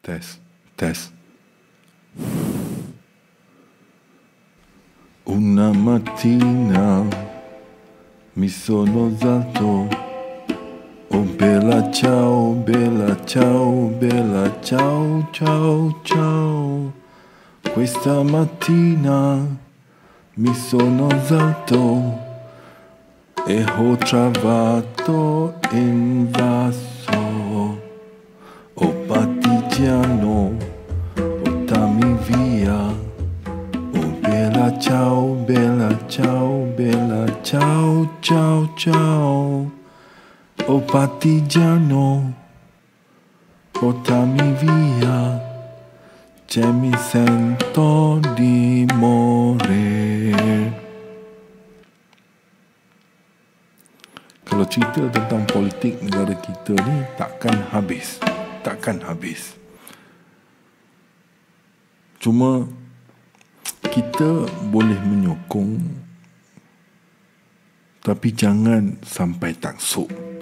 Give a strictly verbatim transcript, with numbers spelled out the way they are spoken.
Tes, tes. Una mattina mi sono alzato. Oh bella ciao, bella ciao, bella ciao, ciao, ciao. Questa mattina mi sono alzato e ho trovato in vaso. Oh partigiano, portami via. Oh bella ciao, bella ciao, bella ciao, ciao, ciao. Oh partigiano, portami via. Che mi sento di morire. Kalau cerita tentang politik negara kita ni takkan habis. Takkan habis. Cuma kita boleh menyokong, tapi jangan sampai taksub.